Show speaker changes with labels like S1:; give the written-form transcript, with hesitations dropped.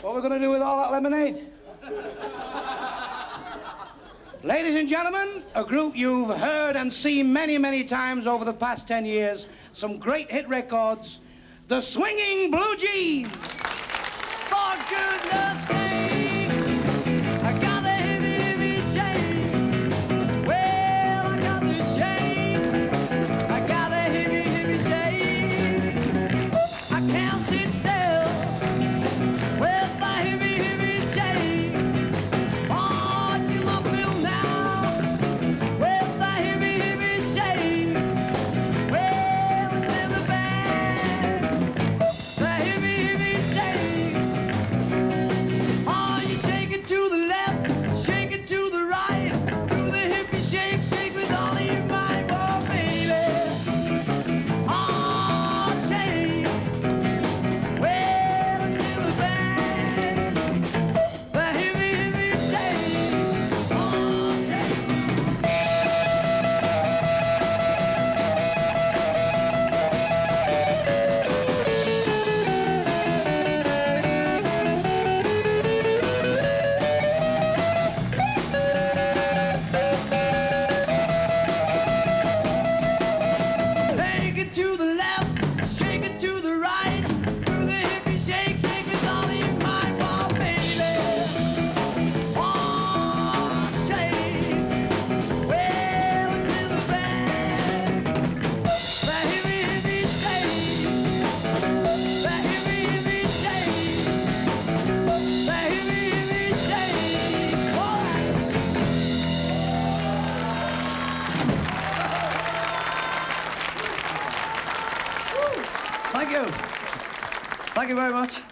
S1: What are we going to do with all that lemonade? Ladies and gentlemen, a group you've heard and seen many, many times over the past 10 years, some great hit records, the Swinging Blue Jeans.
S2: For goodness sake, I got a heavy, heavy shame. Well, I got the shame. I got a heavy, heavy shame. I can't sit still with the heavy, heavy shame. Oh, you love me now with the heavy, heavy shame. Well, it's in the bag, the heavy, heavy shame. Oh, you shake it to the left, shake it to the right, do the hippie shake, shake with all of your might, oh baby. Oh, shake. Well, until the bag, the heavy, heavy shake. Oh, shake. Shake it to the left, shake it to the right, do the hippie shake, shake with all of your might, oh baby. Oh, shake. Well, until the bag, the heavy, heavy shake, the heavy, heavy shake, the heavy, heavy shake. All right. Thank you. Thank you very much.